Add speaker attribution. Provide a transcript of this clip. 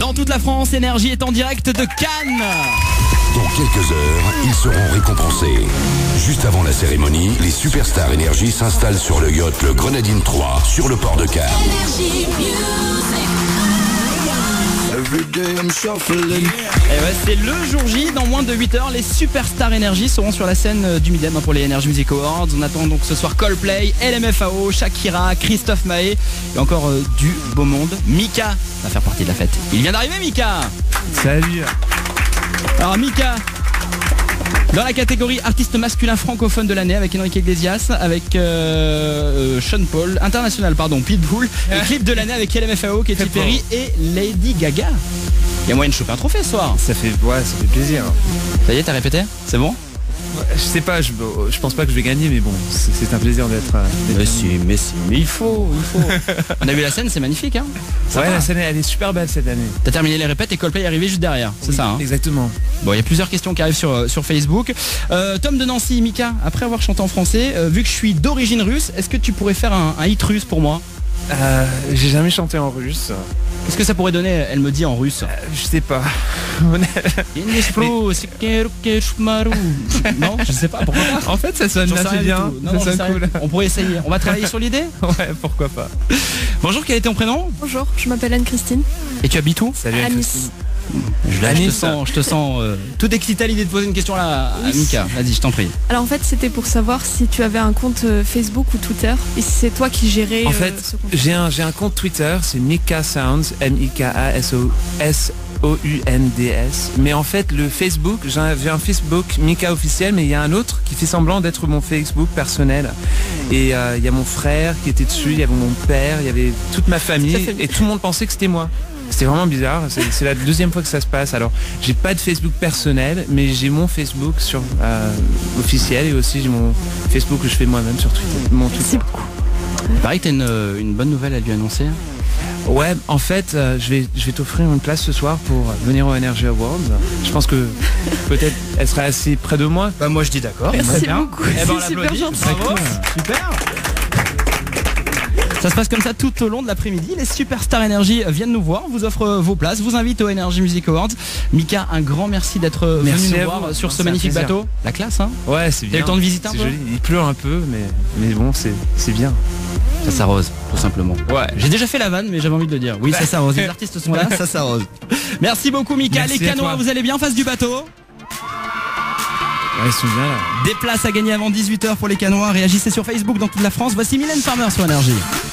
Speaker 1: Dans toute la France, Énergie est en direct de Cannes.
Speaker 2: Dans quelques heures, ils seront récompensés. Juste avant la cérémonie, les superstars Énergie s'installent sur le yacht le Grenadine 3 sur le port de Cannes.
Speaker 1: Et ouais, c'est le jour J, dans moins de 8 heures, les superstars Énergie seront sur la scène du Midem pour les Energy Music Awards. On attend donc ce soir Coldplay, LMFAO, Shakira, Christophe Maé et encore du beau monde. Mika va faire partie de la fête. Il vient d'arriver, Mika.
Speaker 3: Salut.
Speaker 1: Alors Mika, dans la catégorie artiste masculin francophone de l'année, avec Enrique Iglesias, avec Sean Paul, international pardon, Pitbull, et clip de l'année avec LMFAO, Katy Perry et Lady Gaga. Il y a moyen de choper un trophée ce soir.
Speaker 3: Ça fait plaisir.
Speaker 1: Ça y est, t'as répété? C'est bon?
Speaker 3: Je sais pas, je pense pas que je vais gagner, mais bon, c'est un plaisir d'être.
Speaker 1: Mais il faut. On a vu la scène, c'est magnifique, hein.
Speaker 3: Ouais, la scène elle est super belle cette année.
Speaker 1: T'as terminé les répètes et Coldplay est arrivé juste derrière, c'est ça, hein.
Speaker 3: Exactement.
Speaker 1: Bon, il y a plusieurs questions qui arrivent sur Facebook. Tom de Nancy, Mika, après avoir chanté en français, vu que je suis d'origine russe, est-ce que tu pourrais faire un hit russe pour moi?
Speaker 3: J'ai jamais chanté en russe.
Speaker 1: Qu'est-ce que ça pourrait donner, elle me dit, en russe?
Speaker 3: Je sais pas.
Speaker 1: Non, je sais pas, pourquoi pas.
Speaker 3: En fait, ça sonne assez bien. Ça sonne cool.
Speaker 1: On pourrait essayer. On va travailler sur l'idée?
Speaker 3: Ouais, pourquoi pas.
Speaker 1: Bonjour, quel est ton prénom?
Speaker 4: Bonjour, je m'appelle Anne-Christine.
Speaker 1: Et tu habites où?
Speaker 3: Salut
Speaker 4: À
Speaker 3: Anne-Christine.
Speaker 4: Nice.
Speaker 1: Je te sens tout excité à l'idée de poser une question là à Mika. Vas-y, je t'en prie.
Speaker 4: Alors en fait, c'était pour savoir si tu avais un compte Facebook ou Twitter et si c'est toi qui gérais
Speaker 3: En fait,
Speaker 4: ce compte.
Speaker 3: j'ai un compte Twitter, c'est Mika Sounds, MIKASOUNDS. Mais en fait, le Facebook, j'ai un Facebook Mika officiel, mais il y a un autre qui fait semblant d'être mon Facebook personnel. Et il y a mon frère qui était dessus, il y avait mon père, il y avait toute ma famille, et tout le monde pensait que c'était moi. C'était vraiment bizarre, c'est la deuxième fois que ça se passe. Alors, j'ai pas de Facebook personnel, mais j'ai mon Facebook sur officiel, et aussi j'ai mon Facebook que je fais moi-même sur Twitter. Mon Twitter.
Speaker 4: Merci beaucoup.
Speaker 1: Il paraît que t'as une bonne nouvelle à lui annoncer.
Speaker 3: Ouais, en fait, je vais t'offrir une place ce soir pour venir au Energy Awards. Je pense que peut-être elle sera assez près de moi.
Speaker 1: Bah moi je dis d'accord.
Speaker 4: Merci beaucoup.
Speaker 1: Eh ben, on
Speaker 4: C'est super
Speaker 1: l'applaudit.
Speaker 4: gentil.
Speaker 1: Bravo. Super. Ça se passe comme ça tout au long de l'après-midi. Les Superstars Énergie viennent nous voir, vous offrent vos places, vous invitent au Energy Music Awards. Mika, un grand merci d'être venu nous voir sur ce magnifique bateau. La classe, hein.
Speaker 3: Ouais, c'est bien.
Speaker 1: T'as eu le temps de visiter un peu?
Speaker 3: Joli. Il pleut un peu, mais bon, c'est bien.
Speaker 1: Ça s'arrose, tout simplement.
Speaker 3: Ouais.
Speaker 1: J'ai déjà fait la vanne, mais j'avais envie de le dire. Oui, ça s'arrose. Les artistes sont là, ça s'arrose. Merci beaucoup, Mika.
Speaker 3: Merci
Speaker 1: les
Speaker 3: à
Speaker 1: canoës,
Speaker 3: toi.
Speaker 1: vous allez bien face du bateau?
Speaker 3: Ouais, ils sont bien là.
Speaker 1: Des places à gagner avant 18h pour les canoës. Réagissez sur Facebook dans toute la France. Voici Mylène Farmer sur Énergie.